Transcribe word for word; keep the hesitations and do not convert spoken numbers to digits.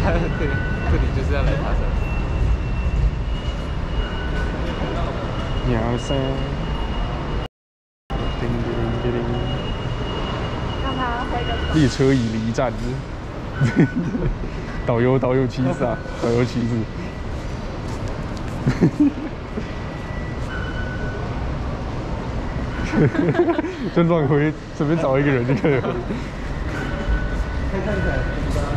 对，这里就是要来爬山。 鸟声，叮铃叮铃， 让他挥个手。 列车已离站。导游，导游歧视啊！导游歧视。就乱挥，随便找一个人就可以了。 看看起来。